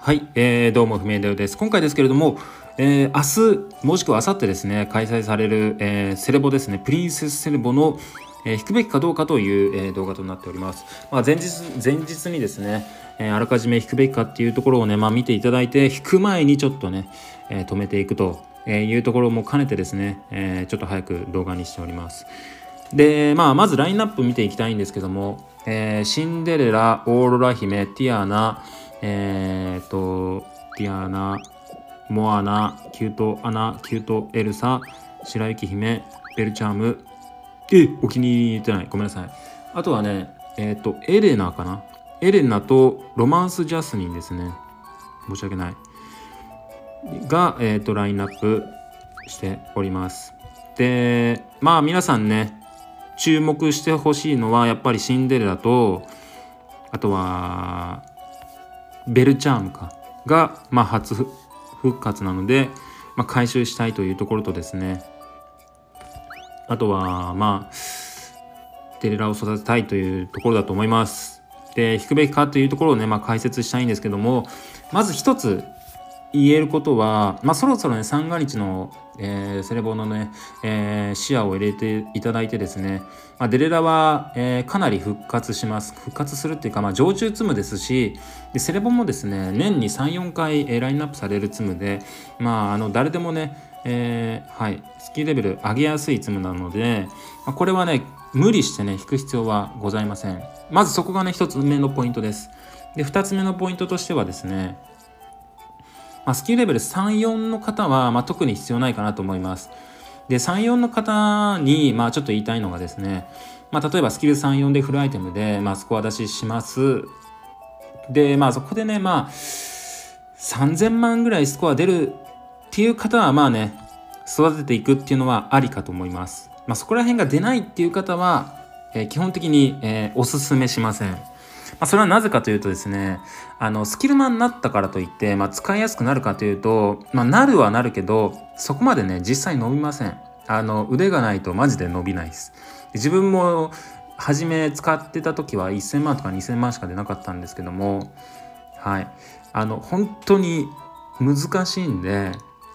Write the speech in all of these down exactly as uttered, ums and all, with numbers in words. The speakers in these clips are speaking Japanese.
はい、えー、どうも不明だよです。今回ですけれども、えー、明日もしくは明後日ですね開催される、えー、セレボですねプリンセスセレボの、えー、引くべきかどうかという、えー、動画となっております。まあ、前日前日にですね、えー、あらかじめ引くべきかっていうところをね、まあ、見ていただいて、引く前にちょっとね、えー、止めていくというところも兼ねてですね、えー、ちょっと早く動画にしております。で、まあ、まずラインナップ見ていきたいんですけども、えー、シンデレラ、オーロラ姫、ティアナ、えー、とティアナ、モアナ、キュートアナ、キュートエルサ、白雪姫、ベルチャーム、えお気に入り言ってない、ごめんなさい。あとはね、えっ、ー、とエレナかな、エレナとロマンスジャスミンですね、申し訳ないが、えー、とラインナップしております。で、まあ皆さんね注目してほしいのはやっぱりシンデレラと、あとはベルチャームかが、まあ、初復活なので、まあ、回収したいというところとですね、あとはまあデレラを育てたいというところだと思います。で、引くべきかというところをね、まあ、解説したいんですけども、まず一つ言えることは、まあ、そろそろね三が日の、えー、セレボのね、えー、視野を入れていただいてですね、まあ、デレラは、えー、かなり復活します復活するっていうか、まあ、常駐ツムですし、でセレボもですね年に さん,よん 回、えー、ラインナップされるツムで、まあ、あの誰でもね、えーはい、スキルレベル上げやすいツムなので、まあ、これはね無理してね引く必要はございません。まずそこがね一つ目のポイントです。で、二つ目のポイントとしてはですね、まあ、スキルレベルさん、よんの方は、まあ、特に必要ないかなと思います。で、さん、よんの方に、まあ、ちょっと言いたいのがですね、まあ、例えばスキルさん、よんでフルアイテムで、まあ、スコア出しします。で、まあ、そこでね、まあ、さんぜんまんぐらいスコア出るっていう方は、まあね、育てていくっていうのはありかと思います。まあ、そこら辺が出ないっていう方は、えー、基本的に、えー、おすすめしません。まあ、それはなぜかというとですね、あのスキルマンになったからといって、まあ、使いやすくなるかというと、まあ、なるはなるけどそこまでね実際伸びません。あの腕がないとマジで伸びないです。自分も初め使ってた時はせんまんとかにせんまんしか出なかったんですけども、はい、あの本当に難しいんで、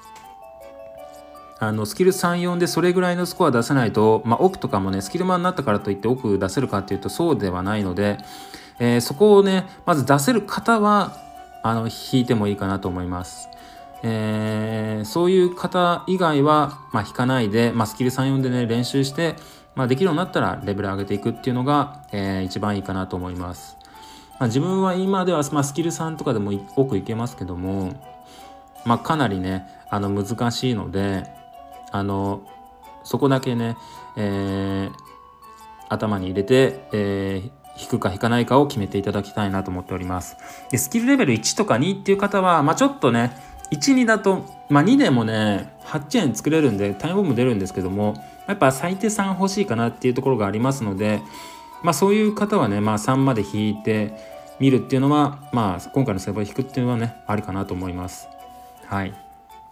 あのスキルさん、よんでそれぐらいのスコア出せないと、まあ、奥とかもねスキルマンになったからといって奥出せるかっていうとそうではないので、えー、そこをねまず出せる方はあの引いてもいいかなと思います。えー、そういう方以外は、まあ、引かないで、まあ、スキルさん、よんでね練習して、まあ、できるようになったらレベル上げていくっていうのが、えー、一番いいかなと思います。まあ、自分は今では、まあ、スキルさんとかでも奥いけますけども、まあ、かなりねあの難しいので、あのそこだけね、えー、頭に入れて、えー引くか引かないかを決めていただきたいなと思っております。で、スキルレベルいちとかにっていう方は、まあ、ちょっとねいち、にだと、まあ、にでもねはちえん作れるんでタイムボム出るんですけども、やっぱ最低さん欲しいかなっていうところがありますので、まあ、そういう方はね、まあ、さんまで引いてみるっていうのは、まあ、今回のセレボ引くっていうのはねありかなと思います。はい。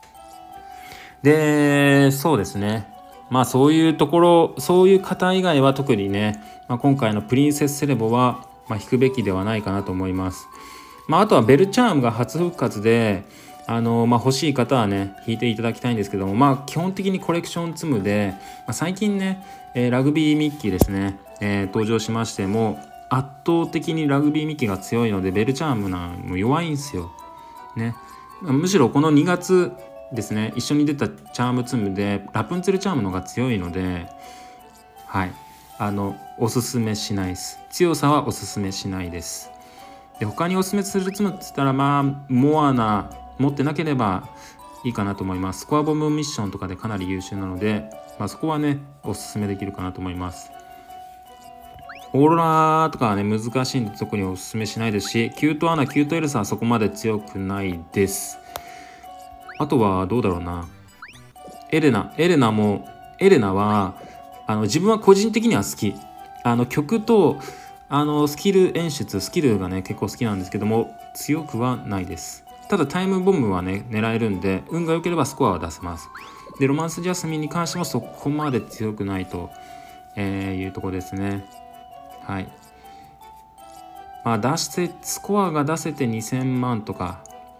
で、そうですね、まあそういうところ、そういう方以外は特にね、まあ、今回のプリンセスセレボは、まあ、引くべきではないかなと思います。まあ、あとはベルチャームが初復活で、あのまあ、欲しい方はね引いていただきたいんですけども、まあ基本的にコレクション積むで、まあ、最近ね、えー、ラグビーミッキーですね、えー、登場しましても圧倒的にラグビーミッキーが強いので、ベルチャームなんも弱いんですよね。むしろこのにがつですね一緒に出たチャームツムでラプンツェルチャームの方が強いので、はい、あのおすすめしないです。強さはおすすめしないです。で、他におすすめするツムって言ったら、まあモアナ持ってなければいいかなと思います。スコアボムミッションとかでかなり優秀なので、まあ、そこはねおすすめできるかなと思います。オーロラとかはね難しいんで特におすすめしないですし、キュートアナ、キュートエルサはそこまで強くないです。あとはどうだろうな、エレナエレナもエレナはあの自分は個人的には好き、あの曲とあのスキル演出スキルがね結構好きなんですけども強くはないです。ただタイムボムはね狙えるんで運が良ければスコアは出せます。で、ロマンスジャスミンに関してもそこまで強くないと、えー、いうところですね。はい。まあ出してスコアが出せてにせんまんとか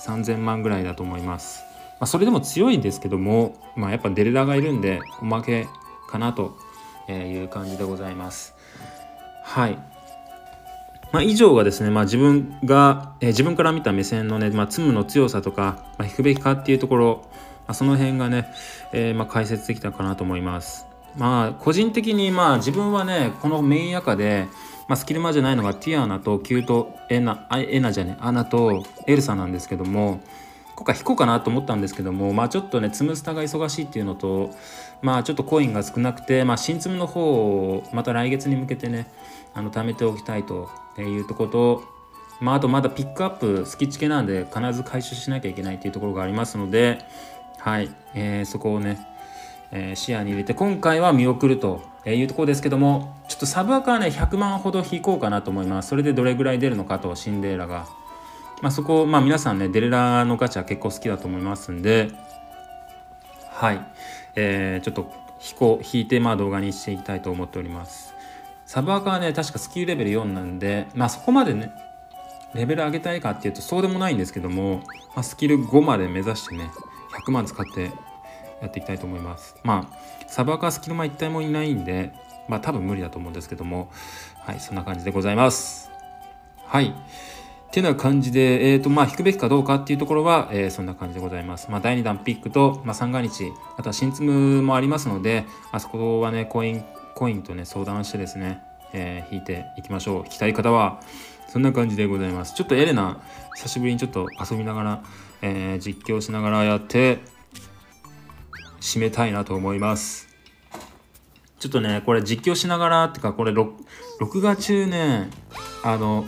さんぜんまんぐらいだと思います。まあ、それでも強いんですけども、まあ、やっぱデレラがいるんでおまけかなという感じでございます。はい。まあ、以上がですね、まあ、自分が、えー、自分から見た目線のね、まあ、ツムの強さとか、まあ、引くべきかっていうところ、まあ、その辺がね、えーまあ、解説できたかなと思います。まあ個人的にまあ自分はねこのメイン赤で、まあ、スキルマじゃないのがティアナとキュートエナあエナじゃねアナとエルサなんですけども、今回引こうかなと思ったんですけども、まあちょっとねツムスタが忙しいっていうのと、まあちょっとコインが少なくて、まあ新ツムの方をまた来月に向けてねあの貯めておきたいというところと、まああとまだピックアップスキッチ系なんで必ず回収しなきゃいけないっていうところがありますので、はい、えー、そこをねえー、視野に入れて今回は見送るというところですけども、ちょっとサブアカはねひゃくまんほど引こうかなと思います。それでどれぐらい出るのかとシンデレラが、まあ、そこまあ皆さんねデレラのガチャ結構好きだと思いますんで、はい、えー、ちょっと引こう引いてまあ動画にしていきたいと思っております。サブアカはね確かスキルレベルよんなんで、まあそこまでねレベル上げたいかっていうとそうでもないんですけども、まあ、スキルごまで目指してねひゃくまん使ってやっていきたいと思います。まあサブアカスキルマ一体もいないんで、まあ多分無理だと思うんですけども、はいそんな感じでございます。はいっていうような感じで、えーとまあ引くべきかどうかっていうところは、えー、そんな感じでございます。まあだいにだんピックと、まあ、三が日あとは新ツムもありますので、あそこはねコインコインとね相談してですね、えー、引いていきましょう。引きたい方はそんな感じでございます。ちょっとエレナ久しぶりにちょっと遊びながら、えー、実況しながらやって締めたいなと思います。ちょっとねこれ実況しながらってかこれ録画中ねあの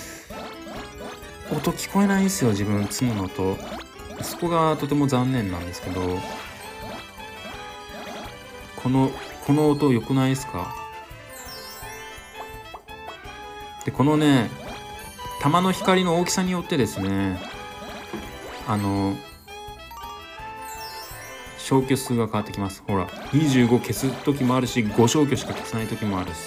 音聞こえないんですよ自分積むのと、そこがとても残念なんですけど、このこの音良くないですか？でこのね弾の光の大きさによってですねあの消去数が変わってきます。ほらにじゅうご消す時もあるしご消去しか消さない時もあるし、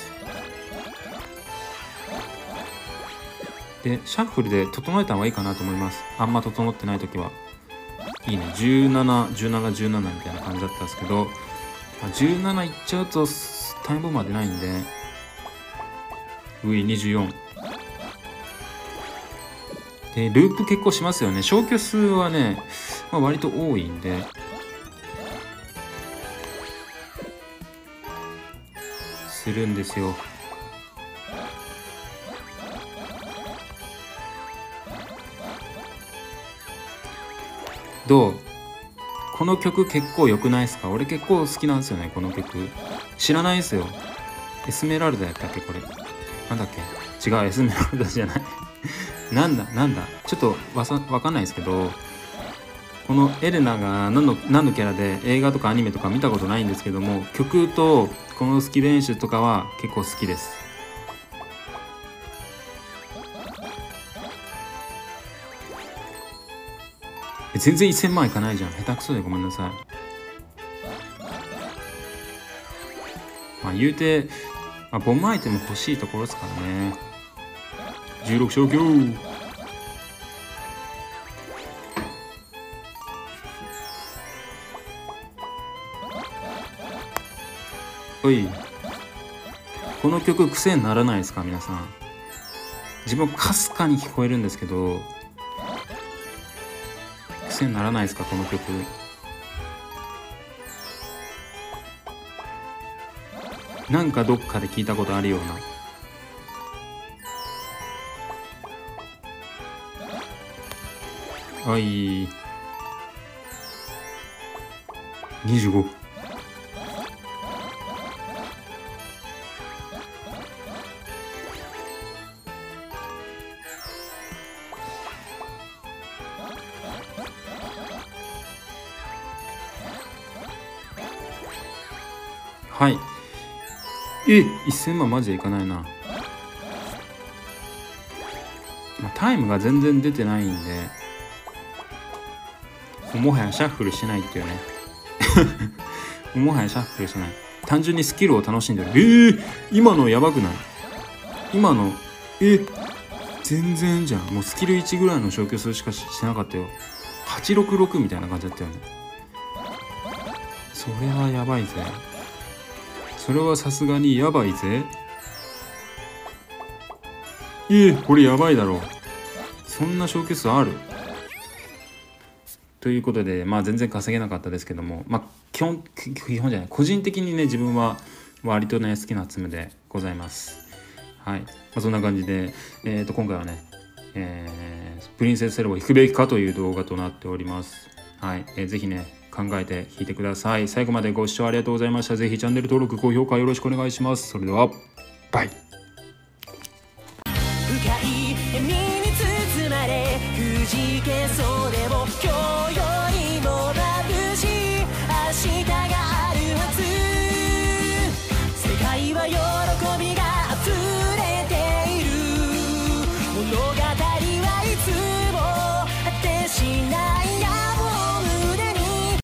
でシャッフルで整えた方がいいかなと思います。あんま整ってない時はいいねじゅうなな、じゅうなな、じゅうななみたいな感じだったんですけど、じゅうなないっちゃうとタイムボムは出ないんで上にじゅうよんでループ結構しますよね。消去数はね、まあ、割と多いんでするんですよ。どう？この曲結構良くないですか？俺結構好きなんですよねこの曲。知らないですよ。エスメラルダやったっけこれ。なんだっけ？違うエスメラルダじゃないなんだなんだちょっとわさわかんないですけど、このエレナが何の何のキャラで映画とかアニメとか見たことないんですけども、曲とこのスキル演習とかは結構好きです。全然せんまんいかないじゃん。下手くそでごめんなさい。まあ言うて、まあ、ボムアイテム欲しいところですからね。じゅうろく消去おいこの曲癖にならないですか皆さん。自分かすかに聞こえるんですけど癖にならないですかこの曲。なんかどっかで聞いたことあるような。はいにじゅうごはいえせんまんマジでいかないな。まあ、タイムが全然出てないんでもはやシャッフルしないっていうねもはやシャッフルしない、単純にスキルを楽しんでる。えー、今のやばくない？今のえ全然じゃん。もうスキルいちぐらいの消去数しかしてなかったよ。はちろくろくみたいな感じだったよね。それはやばいぜ。それはさすがにやばいぜ。ええ、これやばいだろう。そんな消去数ある？ということで、まあ全然稼げなかったですけども、まあ基本、基本じゃない、個人的にね、自分は割とね、好きなツムでございます。はい。まあ、そんな感じで、えっと、今回はね、えー、プリンセスセレブを引くべきかという動画となっております。はい。えー、ぜひね、考えて弾いてください。最後までご視聴ありがとうございました。ぜひチャンネル登録、高評価よろしくお願いします。それでは、バイ。深い笑みに包まれ、くじけそうでも今日よ